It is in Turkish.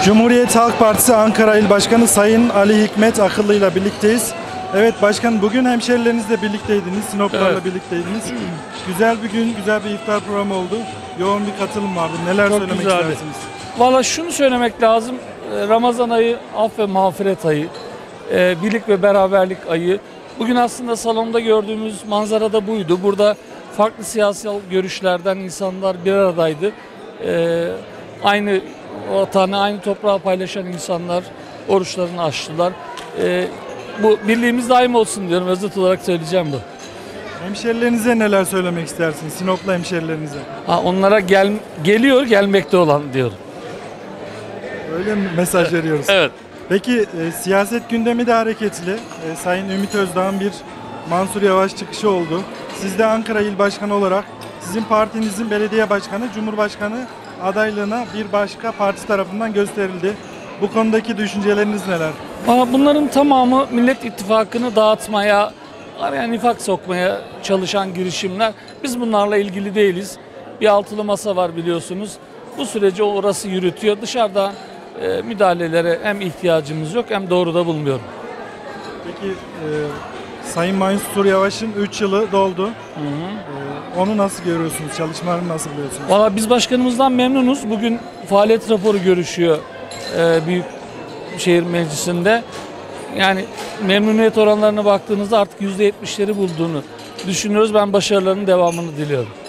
Cumhuriyet Halk Partisi Ankara İl Başkanı Sayın Ali Hikmet Akıllı ile birlikteyiz. Evet başkan, bugün hemşerilerinizle birlikteydiniz, Sinoplarla Evet. birlikteydiniz. Güzel bir gün, güzel bir iftar programı oldu. Yoğun bir katılım vardı. Neler Çok söylemek güzeldi. istersiniz? Valla şunu söylemek lazım. Ramazan ayı, af ve mağfiret ayı, birlik ve beraberlik ayı. Bugün aslında salonda gördüğümüz manzara da buydu. Burada farklı siyasi görüşlerden insanlar bir aradaydı. Aynı vatanı, aynı toprağı paylaşan insanlar oruçlarını açtılar. Bu birliğimiz daim olsun diyorum. Özet olarak söyleyeceğim bu. Hemşerilerinize neler söylemek istersiniz? Sinoplu hemşerilerinize. Onlara geliyor, gelmekte olan diyorum. Öyle mi mesaj veriyoruz? Evet. Peki siyaset gündemi de hareketli. Sayın Ümit Özdağ'ın bir Mansur Yavaş çıkışı oldu. Siz de Ankara İl Başkanı olarak sizin partinizin belediye başkanı, Cumhurbaşkanı adaylığına bir başka parti tarafından gösterildi. Bu konudaki düşünceleriniz neler? Bunların tamamı Millet İttifakı'nı dağıtmaya, araya nifak sokmaya çalışan girişimler. Biz bunlarla ilgili değiliz. Bir altılı masa var biliyorsunuz. Bu süreci orası yürütüyor. Dışarıda müdahalelere hem ihtiyacımız yok hem doğru da bulmuyorum. Peki Sayın Mansur Yavaş'ın 3 yılı doldu. Onu nasıl görüyorsunuz? Çalışmalarını nasıl buluyorsunuz? Valla biz başkanımızdan memnunuz. Bugün faaliyet raporu görüşüyor Büyükşehir Meclisi'nde. Yani memnuniyet oranlarına baktığınızda artık %70'leri bulduğunu düşünüyoruz. Ben başarılarının devamını diliyorum.